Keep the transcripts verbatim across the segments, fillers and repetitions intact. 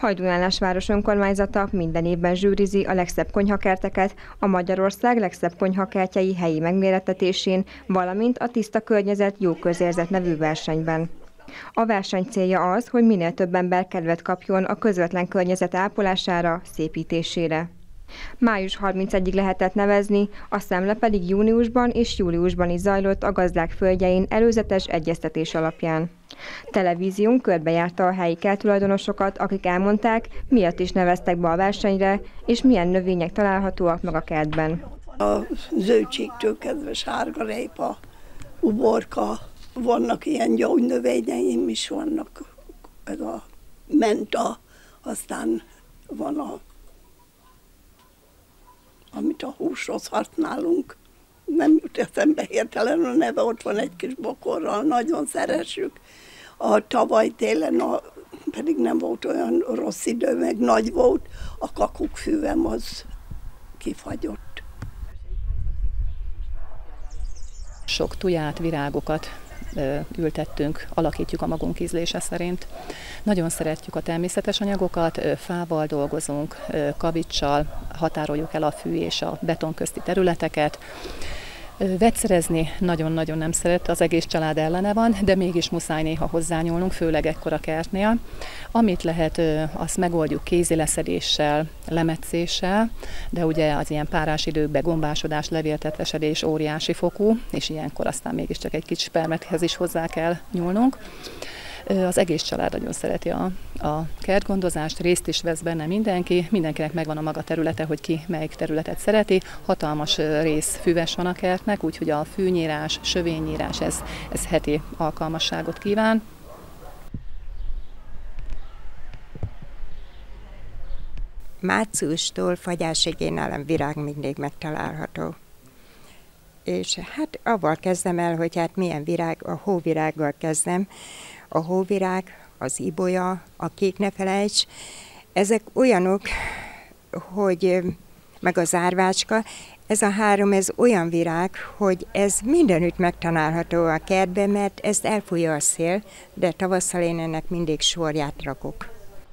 Hajdúnállás város önkormányzata minden évben zsűrizi a legszebb konyhakerteket a Magyarország legszebb konyhakertjei helyi megmérettetésén, valamint a Tiszta környezet jó közérzet nevű versenyben. A verseny célja az, hogy minél több ember kedvet kapjon a közvetlen környezet ápolására, szépítésére. május harmincegyedikéig lehetett nevezni, a szemle pedig júniusban és júliusban is zajlott a gazdák földjein előzetes egyeztetés alapján. Televízión körbejárta a helyi kerttulajdonosokat, akik elmondták, miért is neveztek be a versenyre, és milyen növények találhatóak meg a kertben. A zöldségtől kezdve sárgarépa, uborka, vannak ilyen gyógynövényeim is, vannak ez a menta, aztán van a amit a húshoz használunk. Nem jut eszembe hirtelen a neve, ott van egy kis bokorral, nagyon szeressük. A tavaly télen a, pedig nem volt olyan rossz idő, meg nagy volt, a kakukkfüvem az kifagyott. Sok tuját, virágokat ültettünk, alakítjuk a magunk ízlése szerint. Nagyon szeretjük a természetes anyagokat, fával dolgozunk, kaviccsal határoljuk el a fű és a beton közti területeket. Vegyszerezni nagyon-nagyon nem szeret, az egész család ellene van, de mégis muszáj néha hozzányúlnunk, főleg ekkora kertnél. Amit lehet, azt megoldjuk kézileszedéssel, lemetszéssel, de ugye az ilyen párás időkben gombásodás, levéltetvesedés óriási fokú, és ilyenkor aztán mégiscsak egy kicsi permethez is hozzá kell nyúlnunk. Az egész család nagyon szereti a, a kertgondozást, részt is vesz benne mindenki, mindenkinek megvan a maga területe, hogy ki melyik területet szereti. Hatalmas rész füves van a kertnek, úgyhogy a fűnyírás, sövénynyírás, ez, ez heti alkalmasságot kíván. Márciustól fagyásig én nálam virág mindig megtalálható. És hát avval kezdem el, hogy hát milyen virág, a hóvirággal kezdem. A hóvirág, az ibolya, a kék ne felejts, ezek olyanok, hogy meg az árvácska, ez a három, ez olyan virág, hogy ez mindenütt megtalálható a kertben, mert ezt elfújja a szél, de tavasszal én ennek mindig sorját rakok.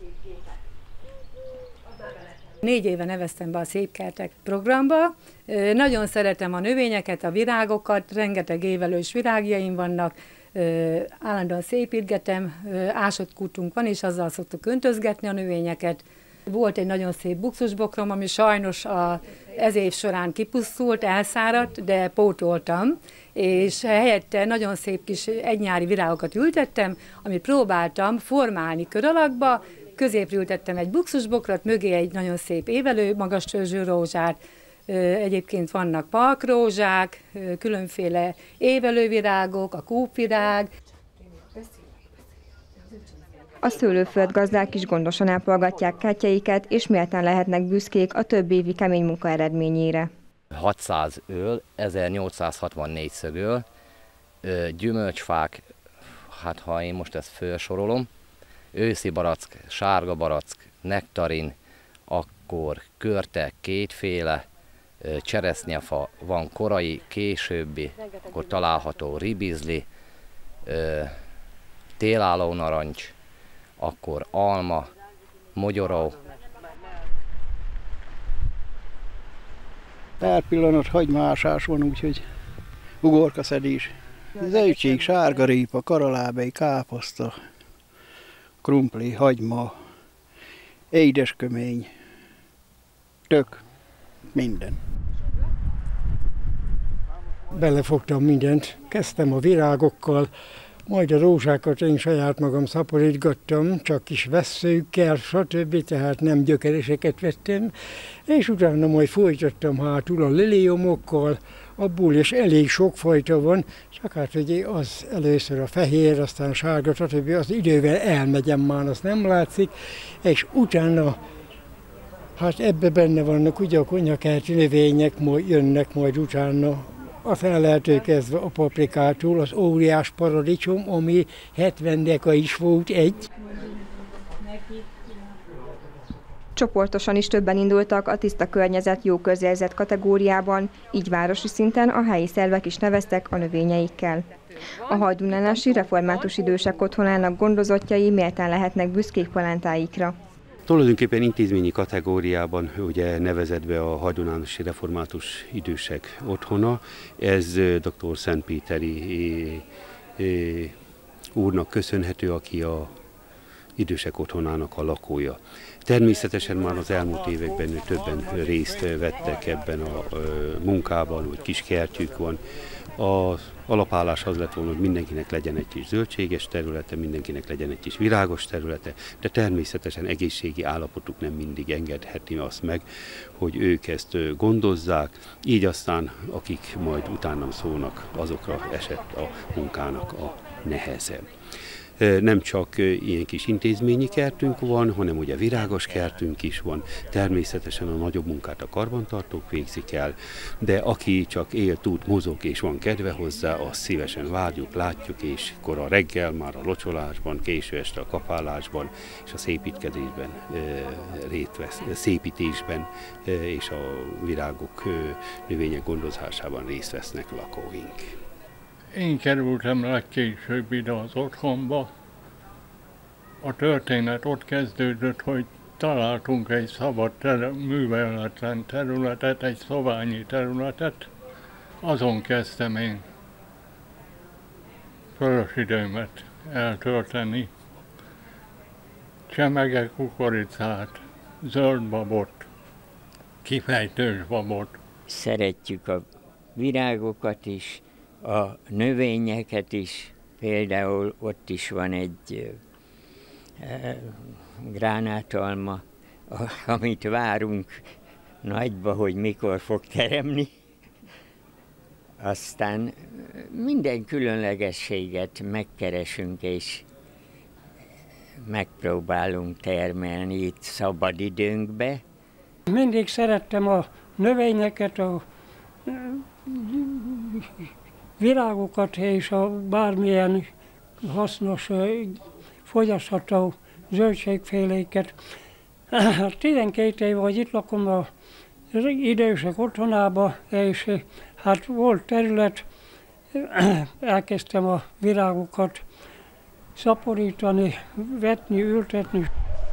Négy éve neveztem be a Szép Kertek programba. Nagyon szeretem a növényeket, a virágokat, rengeteg évelős virágjaim vannak, állandóan szépítgetem, ásott kutunk van, és azzal szoktuk öntözgetni a növényeket. Volt egy nagyon szép buxusbokrom, ami sajnos a, ez év során kipusztult, elszáradt, de pótoltam, és helyette nagyon szép kis egynyári virágokat ültettem, amit próbáltam formálni kör alakba, középre ültettem egy buxusbokrot, mögé egy nagyon szép évelő, magas törzsű rózsát. Egyébként vannak parkrózsák, különféle évelővirágok, a kúpvirág. A szőlőföldgazdák is gondosan ápolgatják kertjeiket, és méltán lehetnek büszkék a több évi kemény munka eredményére. hatszáz öl, ezernyolcszázhatvannégy szögöl, gyümölcsfák, hát ha én most ezt felsorolom, őszi barack, sárga barack, nektarin, akkor körte kétféle, cseresznyefa, van korai, későbbi, akkor található ribizli, télálló narancs, akkor alma, mogyoró. Pár pillanat hagymásás van, úgyhogy ugorkaszedés. Zöldség, sárgarépa, karalábei, káposzta, krumpli, hagyma, édeskömény, tök, minden. Belefogtam mindent, kezdtem a virágokkal, majd a rózsákat én saját magam szaporítgattam, csak kis vesszőkkel, stb., tehát nem gyökereseket vettem, és utána majd folytattam hátul a liliomokkal, abból is elég sok fajta van, csak hát ugye az először a fehér, aztán a sárga, stb. Az idővel elmegyem már, azt nem látszik, és utána hát ebbe benne vannak ugye a konyhakerti növények, majd jönnek majd utána, a felelhető kezdve a paprikától, az óriás paradicsom, ami hetven deka is volt egy. Csoportosan is többen indultak a tiszta környezet jó közérzet kategóriában, így városi szinten a helyi szervek is neveztek a növényeikkel. A hajdúnálási református idősek otthonának gondozottjai méltán lehetnek büszkék palántáikra. Tulajdonképpen intézményi kategóriában ugye nevezett be a Hagydonánosi Református Idősek Otthona. Ez dr. Szentpéteri úrnak köszönhető, aki a Idősek Otthonának a lakója. Természetesen már az elmúlt években többen részt vettek ebben a munkában, hogy kis kertjük van. Az alapállás az lett volna, hogy mindenkinek legyen egy kis zöldséges területe, mindenkinek legyen egy kis virágos területe, de természetesen egészségi állapotuk nem mindig engedheti azt meg, hogy ők ezt gondozzák, így aztán akik majd utánam szólnak, azokra esett a munkának a neheze. Nem csak ilyen kis intézményi kertünk van, hanem ugye virágos kertünk is van. Természetesen a nagyobb munkát a karbantartók végzik el, de aki csak él, tud, mozog és van kedve hozzá, azt szívesen várjuk, látjuk, és akkor a reggel már a locsolásban, késő este a kapálásban és a szépítkezésben részt vesz, szépítésben és a virágok, növények gondozásában részt vesznek lakóink. Én kerültem legkésőbb ide az otthonba. A történet ott kezdődött, hogy találtunk egy szabad ter- műveletlen területet, egy szobányi területet. Azon kezdtem én fölös időmet eltölteni. Csemege kukoricát, zöld babot, kifejtős babot. Szeretjük a virágokat is, a növényeket is, például ott is van egy e, gránátalma, amit várunk nagyba, hogy mikor fog teremni. Aztán minden különlegességet megkeresünk és megpróbálunk termelni itt szabadidőnkbe. Mindig szerettem a növényeket, a virágokat és a bármilyen hasznos, fogyasztható zöldségféléket. tizenkét év, hogy itt lakom az idősek otthonába, és hát volt terület, elkezdtem a virágokat szaporítani, vetni, ültetni.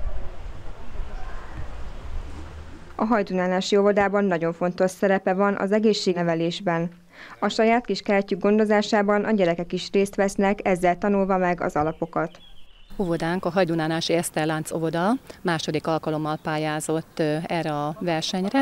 A hajdunánási óvodában nagyon fontos szerepe van az egészségnevelésben. A saját kis kertjük gondozásában a gyerekek is részt vesznek, ezzel tanulva meg az alapokat. Óvodánk, a Hagydunánási Eszter Lánc óvoda második alkalommal pályázott erre a versenyre.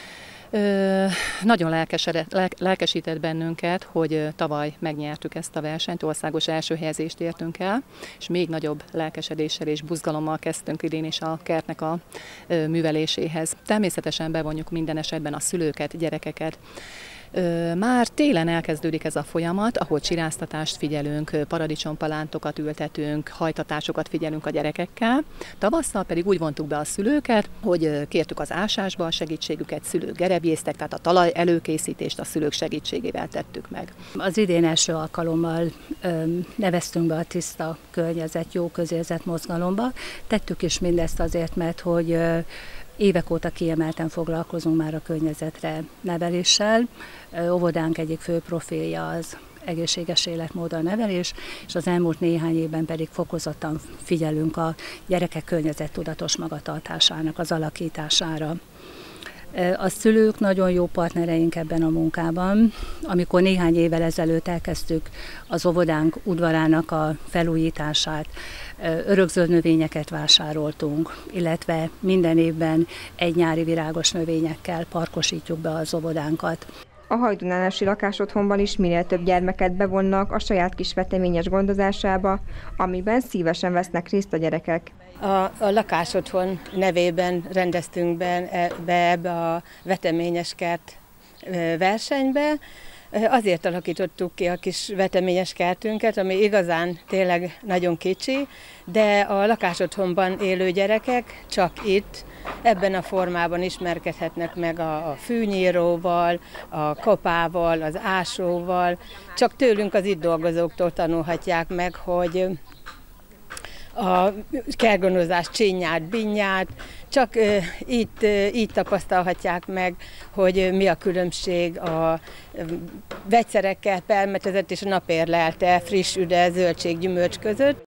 Ö, nagyon lelkesedett, lelkesített bennünket, hogy tavaly megnyertük ezt a versenyt, országos első helyezést értünk el, és még nagyobb lelkesedéssel és buzgalommal kezdtünk idén is a kertnek a ö, műveléséhez. Természetesen bevonjuk minden esetben a szülőket, gyerekeket. Már télen elkezdődik ez a folyamat, ahol csiráztatást figyelünk, paradicsompalántokat ültetünk, hajtatásokat figyelünk a gyerekekkel. Tavasszal pedig úgy vontuk be a szülőket, hogy kértük az ásásba a segítségüket, szülők gerebjéztek, tehát a talaj előkészítést a szülők segítségével tettük meg. Az idén első alkalommal neveztünk be a Tiszta Környezet, Jó Közérzet mozgalomba. Tettük is mindezt azért, mert hogy évek óta kiemelten foglalkozunk már a környezetre neveléssel. Óvodánk egyik fő profilja az egészséges életmód a nevelés, és az elmúlt néhány évben pedig fokozottan figyelünk a gyerekek környezettudatos magatartásának az alakítására. A szülők nagyon jó partnereink ebben a munkában. Amikor néhány évvel ezelőtt elkezdtük az óvodánk udvarának a felújítását, örökzöld növényeket vásároltunk, illetve minden évben egy nyári virágos növényekkel parkosítjuk be az óvodánkat. A hajdunánási lakásotthonban is minél több gyermeket bevonnak a saját kis veteményes gondozásába, amiben szívesen vesznek részt a gyerekek. A, a lakásotthon nevében rendeztünk be, be ebbe a veteményes kert versenybe. Azért alakítottuk ki a kis veteményes kertünket, ami igazán tényleg nagyon kicsi, de a lakásotthonban élő gyerekek csak itt, ebben a formában ismerkedhetnek meg a, a fűnyíróval, a kopával, az ásóval. Csak tőlünk, az itt dolgozóktól tanulhatják meg, hogy a kertgondozás csinyát, binyát, csak uh, itt uh, így tapasztalhatják meg, hogy uh, mi a különbség a uh, vegyszerekkel permetezett és a napérlelte friss üde zöldség gyümölcs között.